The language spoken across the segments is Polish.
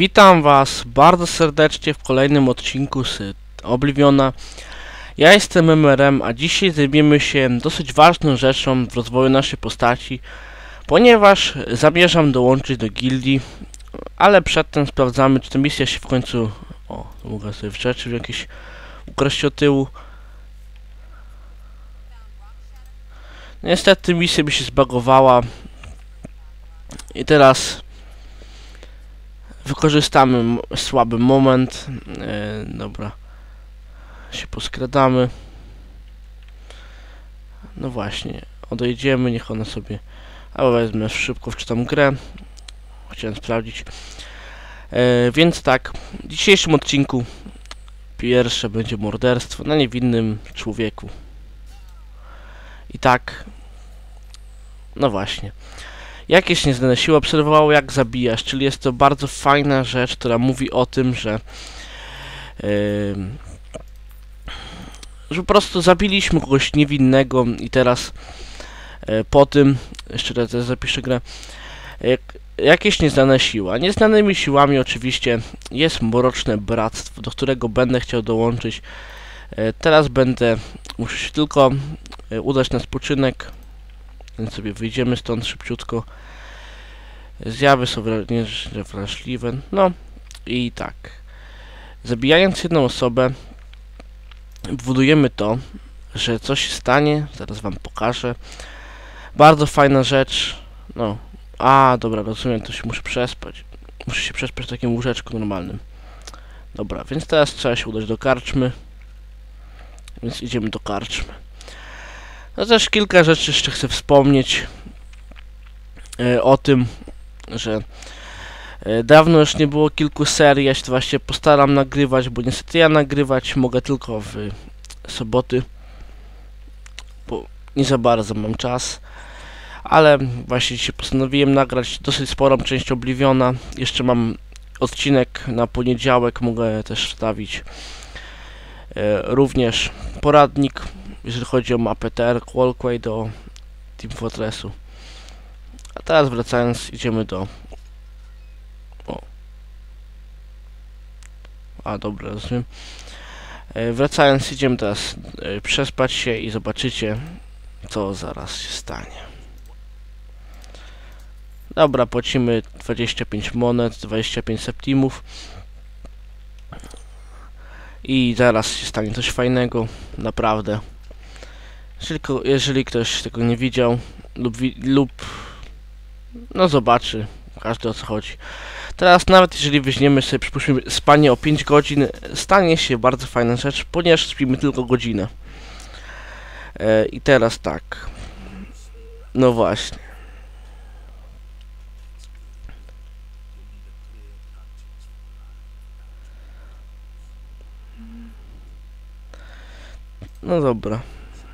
Witam Was bardzo serdecznie w kolejnym odcinku z Obliviona. Ja jestem MRM, a dzisiaj zajmiemy się dosyć ważną rzeczą w rozwoju naszej postaci, ponieważ zamierzam dołączyć do gildii, ale przedtem sprawdzamy, czy ta misja się w końcu... O, mogę sobie rzeczy jakieś ukraść od tyłu. Niestety misja mi się zbagowała i teraz wykorzystamy słaby moment. Dobra, się poskradamy. No właśnie, odejdziemy, niech ona sobie... Albo wezmę szybko, wczytam grę. Chciałem sprawdzić. Więc tak, w dzisiejszym odcinku pierwsze będzie morderstwo na niewinnym człowieku. I tak, no właśnie. Jakieś nieznane siły obserwowało, jak zabijasz, czyli jest to bardzo fajna rzecz, która mówi o tym, że po prostu zabiliśmy kogoś niewinnego i teraz po tym, jeszcze raz zapiszę grę, jakieś nieznane siły. A nieznanymi siłami oczywiście jest Mroczne Bractwo, do którego będę chciał dołączyć. Teraz muszę się tylko udać na spoczynek, więc sobie wyjdziemy stąd szybciutko. Zjawy są wrażliwe. No i tak. Zabijając jedną osobę, budujemy to, że coś się stanie. Zaraz wam pokażę. Bardzo fajna rzecz. No. Dobra, rozumiem, to się muszę przespać. Muszę się przespać w takim łóżeczku normalnym. Dobra, więc teraz trzeba się udać do karczmy. Więc idziemy do karczmy. No też kilka rzeczy jeszcze chcę wspomnieć o tym, że dawno już nie było kilku serii. Ja się to właśnie postaram nagrywać, bo niestety ja nagrywać mogę tylko w soboty, bo nie za bardzo mam czas. Ale właśnie dzisiaj postanowiłem nagrać dosyć sporą część Obliviona. Jeszcze mam odcinek na poniedziałek, mogę też wstawić również poradnik, jeżeli chodzi o mapę TR Qualquay do Team Fortressu. A teraz wracając, idziemy do... Dobra, rozumiem. Wracając, idziemy teraz przespać się i zobaczycie, co zaraz się stanie. Dobra, płacimy 25 monet, 25 septimów. I zaraz się stanie coś fajnego, naprawdę. Jeżeli ktoś tego nie widział lub no zobaczy, każdy o co chodzi. Teraz nawet jeżeli weźmiemy sobie, przypuśćmy, spanie o 5 godzin, stanie się bardzo fajna rzecz, ponieważ spimy tylko godzinę. I teraz tak. No właśnie. No dobra.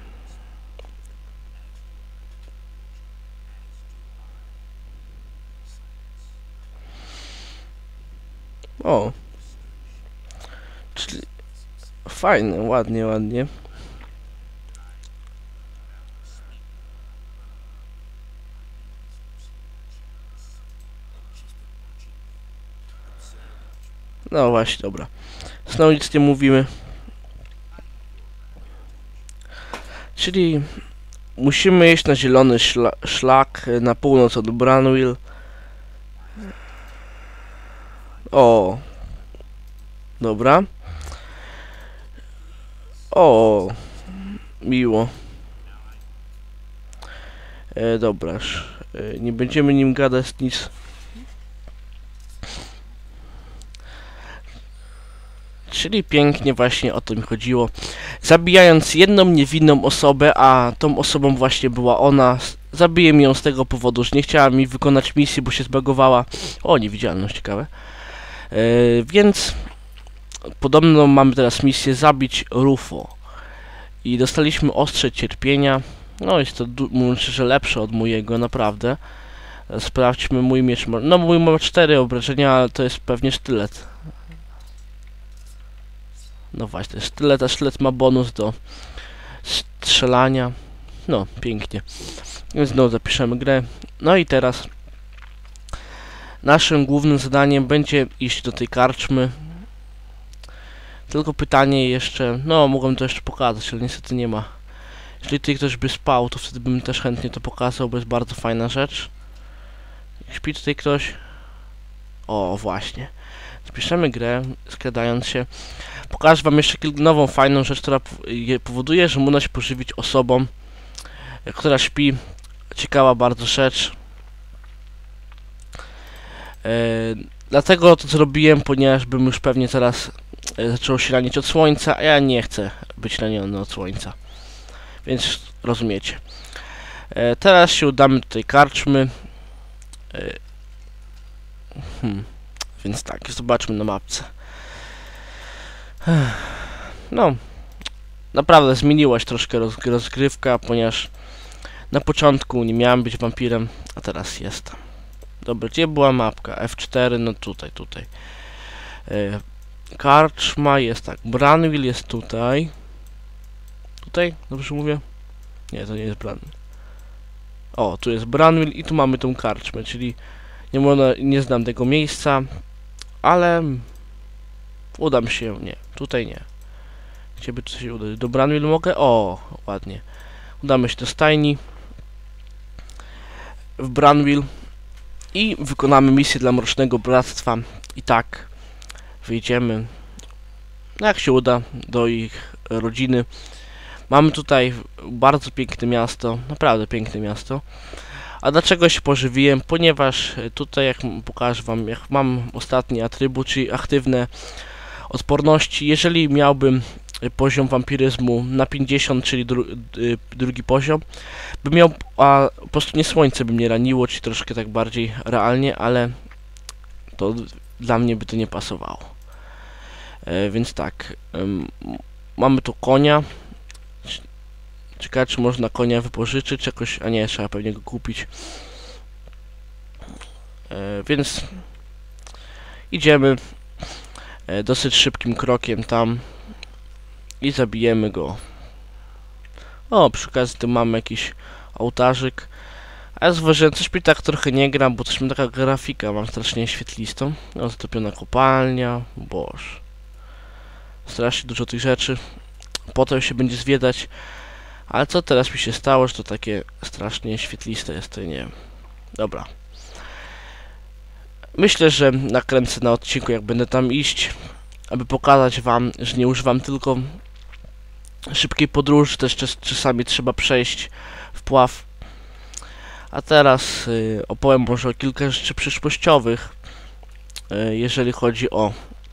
O. Czyli fajne, ładnie, ładnie. No właśnie, dobra. Znowu nic nie mówimy. Czyli musimy iść na zielony szlak na północ od Branwil. O. Dobra. O. Miło. Dobra. Nie będziemy nim gadać nic. Czyli pięknie właśnie o to mi chodziło. Zabijając jedną niewinną osobę, a tą osobą właśnie była ona, zabiję ją z tego powodu, że nie chciała mi wykonać misji, bo się zbagowała. O, niewidzialność, ciekawe. Więc podobno mamy teraz misję zabić Rufo. I dostaliśmy ostrze cierpienia. No jest to, mówiąc szczerze, lepsze od mojego, naprawdę. Sprawdźmy, mój miecz ma... No mój ma 4 obrażenia, ale to jest pewnie sztylet. No właśnie, to jest sztylet, a sztylet ma bonus do strzelania. No, pięknie. Więc znowu zapiszemy grę. No i teraz Naszym głównym zadaniem będzie iść do tej karczmy. Tylko pytanie jeszcze, no mogłem to jeszcze pokazać, ale niestety nie ma. Jeżeli tutaj ktoś by spał, to wtedy bym też chętnie to pokazał, bo jest bardzo fajna rzecz. Śpi tutaj ktoś? O, właśnie. Zapiszemy grę, skradając się. Pokażę wam jeszcze nową, fajną rzecz, która powoduje, że można się pożywić osobą, która śpi. Ciekawa bardzo rzecz. Dlatego to zrobiłem, ponieważ bym już pewnie zaraz zaczął się ranić od słońca, a ja nie chcę być raniony od słońca. Więc rozumiecie. Teraz się udamy do tej karczmy. Więc tak, zobaczmy na mapce. No, naprawdę zmieniła się troszkę rozgrywka, ponieważ na początku nie miałem być wampirem, a teraz jestem. Dobra, gdzie była mapka? F4, no tutaj. Karczma jest tak, Branwil jest tutaj. Tutaj? Dobrze mówię? Nie, to nie jest Branwil. O, tu jest Branwil i tu mamy tą karczmę, czyli nie znam tego miejsca, ale udam się, nie, tutaj nie. Gdzie by to się udać? Do Branwil mogę? O, ładnie. Udamy się do stajni w Branwil i wykonamy misję dla Mrocznego Bractwa i tak wyjdziemy, no jak się uda, do ich rodziny. Mamy tutaj bardzo piękne miasto, naprawdę piękne miasto. A dlaczego się pożywiłem? Ponieważ tutaj, jak pokażę wam, jak mam ostatni atrybut, czyli aktywne odporności, jeżeli miałbym poziom wampiryzmu na 50, czyli drugi poziom, bym miał, a po prostu nie słońce by mnie raniło, czyli troszkę tak bardziej realnie, ale to dla mnie by to nie pasowało. Więc tak, mamy tu konia. Ciekawe, czy można konia wypożyczyć jakoś, a nie, trzeba pewnie go kupić. Więc idziemy dosyć szybkim krokiem tam i zabijemy go. O, przy okazji tu mamy jakiś ołtarzyk. A ja zauważyłem, coś mi tak trochę nie gra, bo coś mi taka grafika, mam strasznie świetlistą. No, zatopiona kopalnia, boż. Strasznie dużo tych rzeczy. Potem się będzie zwiedzać. Ale co teraz mi się stało, że to takie strasznie świetliste jest, to nie wiem. Dobra. Myślę, że nakręcę na odcinku, jak będę tam iść, aby pokazać wam, że nie używam tylko szybkiej podróży, też czasami trzeba przejść wpław. A teraz opowiem może o kilka rzeczy przyszłościowych, jeżeli chodzi o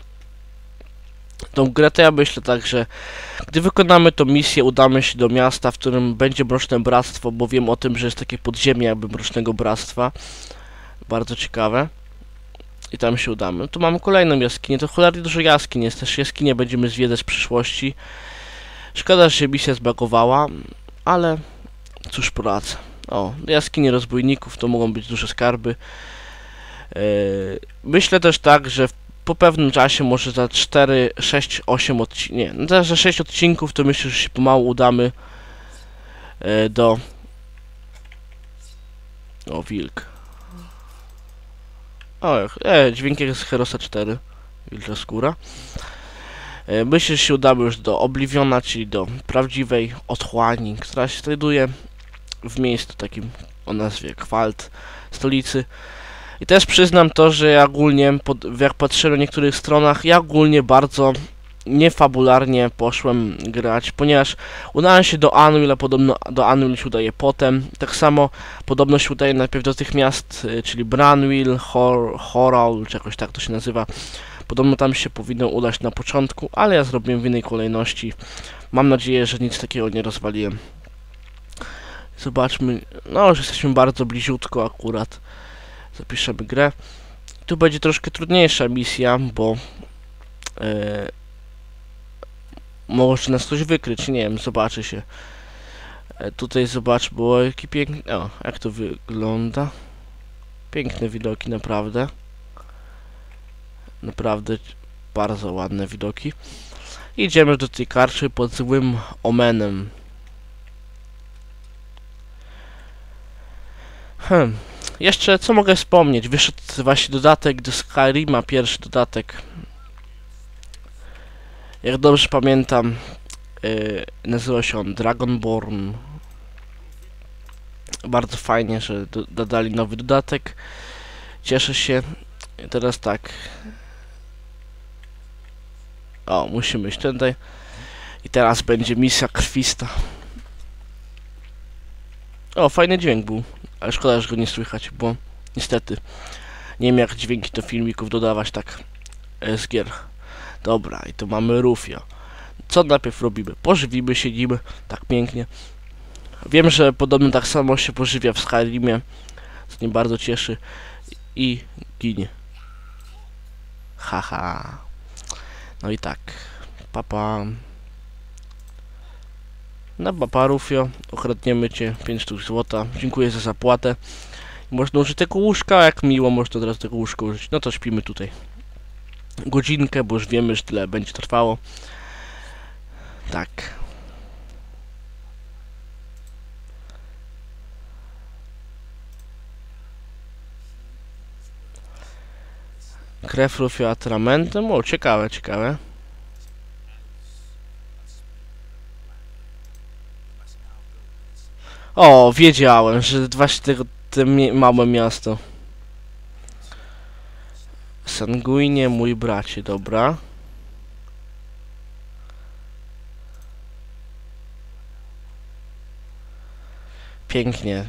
tą grę. To ja myślę tak, że gdy wykonamy tą misję, udamy się do miasta, w którym będzie Mroczne Bractwo, bo wiem o tym, że jest takie podziemie jakby Mrocznego Bractwa. Bardzo ciekawe. I tam się udamy. Tu mamy kolejną jaskinię, to cholernie dużo jaskiń jest, też jaskinie będziemy zwiedzać w przyszłości. Szkoda, że się misja zbagowała, ale cóż poradzę. O, jaskinie rozbójników to mogą być duże skarby. Myślę też tak, że po pewnym czasie, może za 4, 6, 8 odcinków, nie, no za 6 odcinków, to myślę, że się pomału udamy do... O, wilk. O, dźwięk jak z Herosa 4. Wilcza skóra. Myślę, że się udamy już do Obliviona, czyli do prawdziwej otchłani, która się znajduje w miejscu takim o nazwie Kwalt, stolicy. I też przyznam to, że ja ogólnie, jak patrzyłem na niektórych stronach, ja ogólnie bardzo niefabularnie poszłem grać, ponieważ udałem się do Anvil, a podobno do Anvil się udaje potem. Tak samo podobno się udaje najpierw do tych miast, czyli Branwil, Horal, czy jakoś tak to się nazywa. Podobno tam się powinno udać na początku, ale ja zrobiłem w innej kolejności. Mam nadzieję, że nic takiego nie rozwaliłem. Zobaczmy, no już jesteśmy bardzo bliziutko akurat. Zapiszemy grę. Tu będzie troszkę trudniejsza misja, bo może nas ktoś wykryć, nie wiem, zobaczy się. Tutaj zobacz, było jaki piękny... O, jak to wygląda. Piękne widoki, naprawdę. Naprawdę bardzo ładne widoki. Idziemy do tej karczy pod złym omenem. Jeszcze co mogę wspomnieć? Wyszedł właśnie dodatek do Skyrima, pierwszy dodatek. Jak dobrze pamiętam, nazywa się on Dragonborn. Bardzo fajnie, że dodali nowy dodatek. Cieszę się. I teraz tak. O, musimy iść tutaj. I teraz będzie misja krwista. O, fajny dźwięk był. Ale szkoda, że go nie słychać, bo niestety nie wiem jak dźwięki do filmików dodawać tak z gier. Dobra, i tu mamy Rufio. Co najpierw robimy? Pożywimy się nim tak pięknie. Wiem, że podobno tak samo się pożywia w Skyrimie, co mnie bardzo cieszy. I ginie. Haha. No i tak. Papa. Na papa Rufio. Okradniemy cię 5 sztuk złota. Dziękuję za zapłatę. Można użyć tego łóżka, jak miło można teraz tego łóżka użyć. No to śpimy tutaj godzinkę, bo już wiemy, że tyle będzie trwało. Tak. Krew Rufio atramentem. O, ciekawe, ciekawe. O, wiedziałem, że właśnie te małe miasto. Sanguinie, mój bracie, dobra. Pięknie.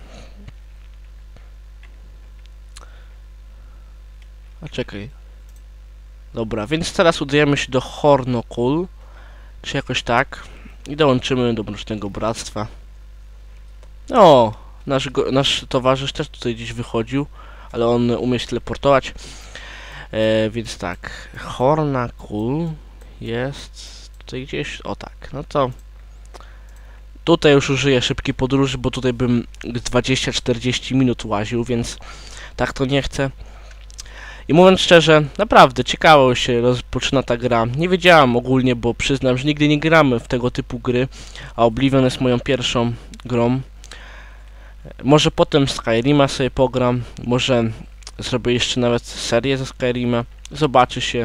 A czekaj. Dobra, więc teraz udajemy się do Hornokul, czy jakoś tak. I dołączymy do Mrocznego Bractwa. O, nasz towarzysz też tutaj gdzieś wychodził, ale on umie się teleportować. Więc tak, Hornokul jest tutaj gdzieś, o tak, no to tutaj już użyję szybkiej podróży, bo tutaj bym 20-40 minut łaził, więc tak to nie chcę. I mówiąc szczerze, naprawdę ciekawo się rozpoczyna ta gra. Nie wiedziałam ogólnie, bo przyznam, że nigdy nie gramy w tego typu gry, a Oblivion jest moją pierwszą grą. Może potem Skyrima sobie pogram, może zrobię jeszcze nawet serię ze Skyrima, zobaczy się.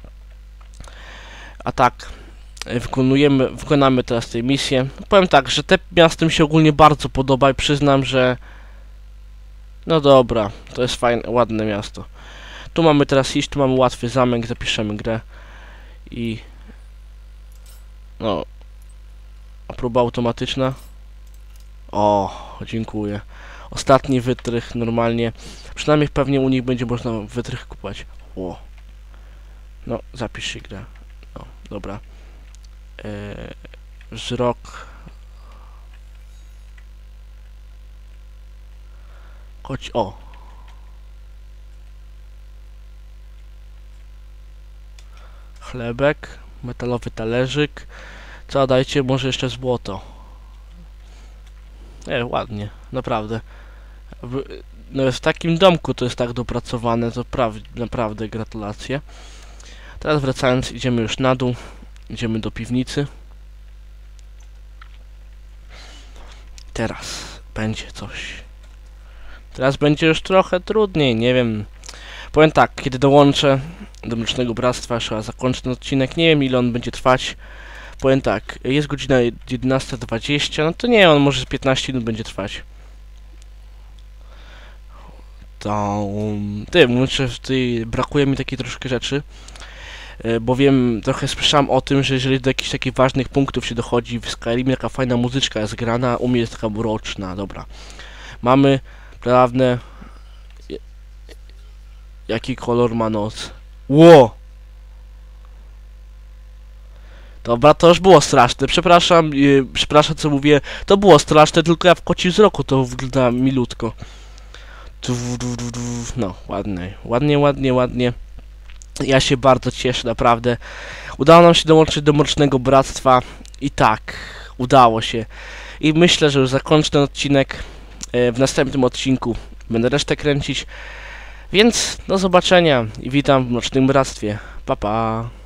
A tak, wykonamy teraz tę misję. Powiem tak, że te miasto mi się ogólnie bardzo podoba i przyznam, że no dobra, to jest fajne, ładne miasto. Tu mamy teraz iść, tu mamy łatwy zamek, zapiszemy grę i no, a próba automatyczna. O, dziękuję. Ostatni wytrych normalnie. Przynajmniej pewnie u nich będzie można wytrych kupować. O. No, zapisz się grę. No, dobra. Wzrok. Chodź, o. Chlebek. Metalowy talerzyk. Co, dajcie może jeszcze złoto. Ładnie, naprawdę. No, w takim domku to jest tak dopracowane, to naprawdę gratulacje. Teraz wracając, idziemy już na dół. Idziemy do piwnicy. Teraz będzie coś. Teraz będzie już trochę trudniej, nie wiem. Powiem tak, kiedy dołączę do Mrocznego Bractwa, trzeba zakończyć ten odcinek. Nie wiem ile on będzie trwać. Powiem tak, jest godzina 11:20, no to nie, on może 15 minut będzie trwać. To... muszę tutaj, brakuje mi takiej troszkę rzeczy. Bo wiem, trochę słyszałem o tym, że jeżeli do jakichś takich ważnych punktów się dochodzi w Skyrimie, jaka fajna muzyczka jest grana, u mnie jest taka mroczna, dobra. Mamy prawne... Jaki kolor ma noc? Ło! Dobra, to już było straszne, przepraszam, co mówię, to było straszne, tylko ja w kocim wzroku to wygląda milutko. No, ładnie. Ja się bardzo cieszę, naprawdę. Udało nam się dołączyć do Mrocznego Bractwa i tak, udało się. I myślę, że już zakończę ten odcinek. W następnym odcinku będę resztę kręcić. Więc do zobaczenia i witam w Mrocznym Bractwie. Pa, pa.